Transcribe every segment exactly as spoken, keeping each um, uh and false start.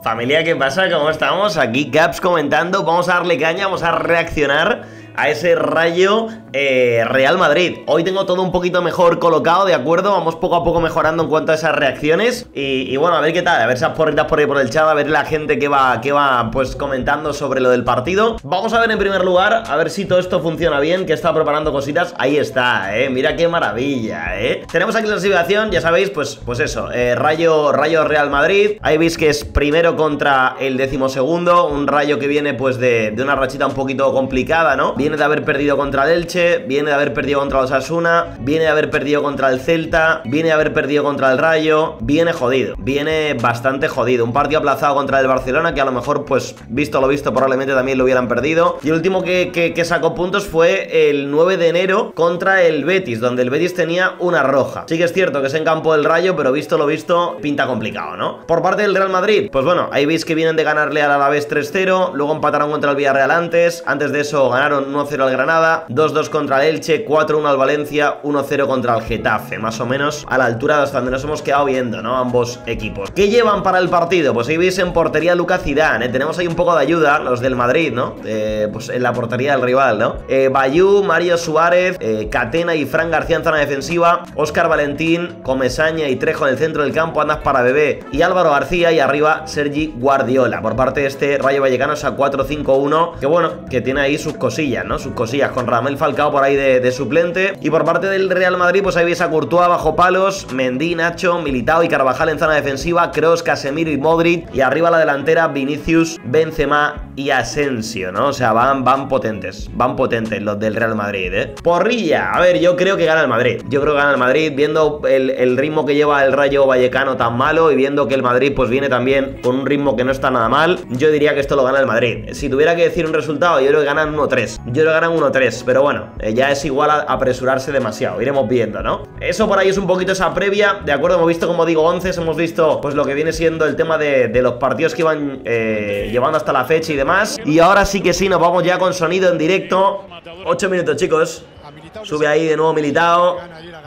Familia, ¿qué pasa? ¿Cómo estamos? Aquí Caps comentando. Vamos a darle caña, vamos a reaccionar a ese Rayo eh, Real Madrid. Hoy tengo todo un poquito mejor colocado, ¿de acuerdo? Vamos poco a poco mejorando en cuanto a esas reacciones. Y, y bueno, a ver qué tal, a ver esas porritas por ahí por el chat, a ver la gente que va, que va pues comentando sobre lo del partido. Vamos a ver en primer lugar, a ver si todo esto funciona bien, que está preparando cositas. Ahí está, eh, mira qué maravilla, eh. Tenemos aquí la clasificación, ya sabéis, pues, pues eso, eh, Rayo, Rayo Real Madrid. Ahí veis que es primero contra el decimosegundo, un Rayo que viene pues de, de una rachita un poquito complicada, ¿no? Viene de haber perdido contra el Elche, viene de haber perdido contra los Osasuna, viene de haber perdido contra el Celta, viene de haber perdido contra el Rayo, viene jodido, viene bastante jodido. Un partido aplazado contra el Barcelona que a lo mejor, pues, visto lo visto, probablemente también lo hubieran perdido. Y el último que, que, que sacó puntos fue el nueve de enero contra el Betis, donde el Betis tenía una roja. Sí que es cierto que es en campo del Rayo, pero visto lo visto, pinta complicado, ¿no? Por parte del Real Madrid, pues bueno, ahí veis que vienen de ganarle al Alavés tres cero, luego empataron contra el Villarreal antes, antes de eso ganaron uno cero al Granada, dos dos contra el Elche, cuatro uno al Valencia, uno cero contra el Getafe, más o menos a la altura de hasta donde nos hemos quedado viendo, ¿no? Ambos equipos. ¿Qué llevan para el partido? Pues ahí veis en portería Lucas Zidane, ¿eh? Tenemos ahí un poco de ayuda, los del Madrid, ¿no? Eh, pues en la portería del rival, ¿no? Eh, Bayú, Mario Suárez, eh, Catena y Fran García en zona defensiva, Óscar Valentín, Comesaña y Trejo en el centro del campo, Andas para Bebé y Álvaro García, y arriba Sergi Guardiola. Por parte de este Rayo Vallecano es a cuatro cinco uno, que bueno, que tiene ahí sus cosillas, ¿no? Sus cosillas, con Ramel Falcao por ahí de, de suplente. Y por parte del Real Madrid, pues ahí veis a Courtois bajo palos, Mendy, Nacho, Militao y Carvajal en zona defensiva, Kroos, Casemiro y Modric, y arriba la delantera Vinicius, Benzema y Asensio, ¿no? O sea, van, van potentes, van potentes los del Real Madrid, ¿eh? Porrilla, a ver, yo creo que gana el Madrid, yo creo que gana el Madrid, viendo el, el ritmo que lleva el Rayo Vallecano tan malo y viendo que el Madrid pues viene también con un ritmo que no está nada mal, yo diría que esto lo gana el Madrid. Si tuviera que decir un resultado, yo creo que ganan uno tres, yo creo que ganan uno tres, pero bueno, eh, ya es igual a apresurarse demasiado, iremos viendo, ¿no? Eso por ahí es un poquito esa previa, ¿de acuerdo? Hemos visto, como digo, once, hemos visto pues lo que viene siendo el tema de, de los partidos que iban eh, llevando hasta la fecha y demás. Y ahora sí que sí, nos vamos ya con sonido en directo. ocho minutos, chicos. Sube ahí de nuevo Militao.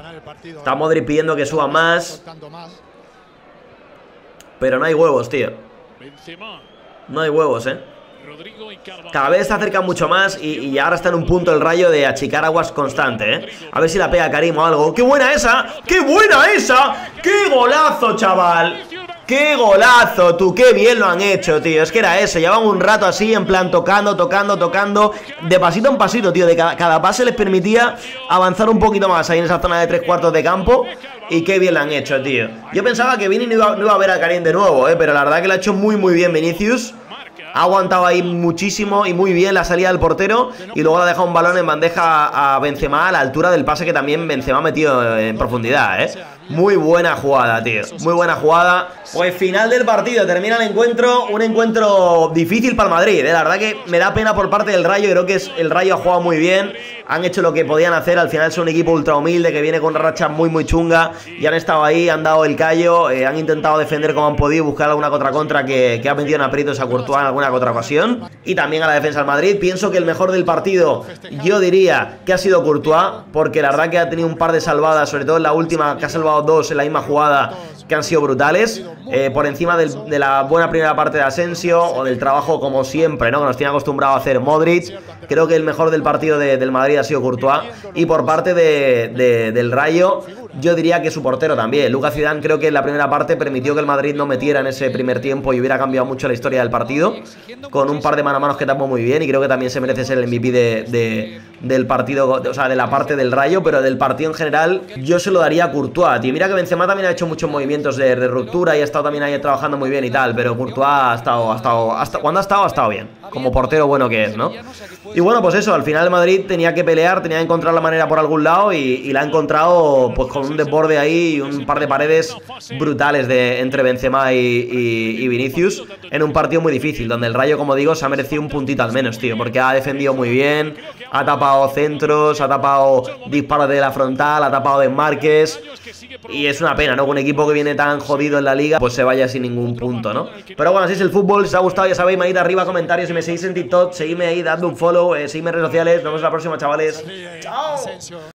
Está Modric pidiendo que suba más, pero no hay huevos, tío. No hay huevos, eh. Cada vez se acerca mucho más y, y ahora está en un punto el Rayo de achicar aguas constante, ¿eh? A ver si la pega Karim o algo. ¡Qué buena esa! ¡Qué buena esa! ¡Qué golazo, chaval! ¡Qué golazo, tú! ¡Qué bien lo han hecho, tío! Es que era eso, llevaban un rato así, en plan tocando, tocando, tocando, de pasito en pasito, tío. De cada, cada pase les permitía avanzar un poquito más ahí en esa zona de tres cuartos de campo. Y qué bien lo han hecho, tío. Yo pensaba que Vini no iba, no iba a ver a Karim de nuevo, ¿eh? Pero la verdad que lo ha hecho muy, muy bien Vinicius. Ha aguantado ahí muchísimo y muy bien la salida del portero. Y luego le ha dejado un balón en bandeja a Benzema a la altura del pase que también Benzema ha metido en profundidad, ¿eh? Muy buena jugada, tío. Muy buena jugada. Pues final del partido, termina el encuentro. Un encuentro difícil para el Madrid, ¿eh? La verdad que me da pena por parte del Rayo. Creo que es, el Rayo ha jugado muy bien. Han hecho lo que podían hacer. Al final es un equipo ultra humilde que viene con racha muy muy chunga. Y han estado ahí, han dado el callo, eh, han intentado defender como han podido, buscar alguna contra contra que, que ha metido en aprietos a Courtois en alguna contra ocasión. Y también a la defensa del Madrid. Pienso que el mejor del partido, yo diría que ha sido Courtois, porque la verdad que ha tenido un par de salvadas, sobre todo en la última, que ha salvado dos en la misma jugada, que han sido brutales, eh, por encima del, de la buena primera parte de Asensio, o del trabajo como siempre, ¿no? Que nos tiene acostumbrado a hacer Modric. Creo que el mejor del partido de, del Madrid ha sido Courtois. Y por parte de, de, del Rayo, yo diría que su portero también. Lucas Zidane creo que en la primera parte permitió que el Madrid no metiera en ese primer tiempo y hubiera cambiado mucho la historia del partido, con un par de mano a manos que tapó muy bien. Y creo que también se merece ser el M V P de, de, del partido, o sea, de la parte del Rayo. Pero del partido en general yo se lo daría a Courtois, tío. Mira que Benzema también ha hecho muchos movimientos de, de ruptura y ha estado también ahí trabajando muy bien y tal, pero Courtois ha estado, ha estado hasta, cuando ha estado, ha estado bien, como portero bueno que es, ¿no? Y bueno, pues eso, al final el Madrid tenía que pelear, tenía que encontrar la manera por algún lado y, y la ha encontrado pues con un desborde ahí y un par de paredes brutales de, entre Benzema y, y, y Vinicius, en un partido muy difícil, donde el Rayo, como digo, se ha merecido un puntito al menos, tío, porque ha defendido muy bien, ha tapado centros, ha tapado disparos de la frontal, ha tapado desmarques. Y es una pena, ¿no? Que un equipo que viene tan jodido en la liga pues se vaya sin ningún punto, ¿no? Pero bueno, así es el fútbol. Si os ha gustado, ya sabéis, manita arriba, comentarios. Si me seguís en TikTok, seguidme ahí, dadme un follow, eh, seguidme en redes sociales. Nos vemos la próxima, chavales. ¡Chao!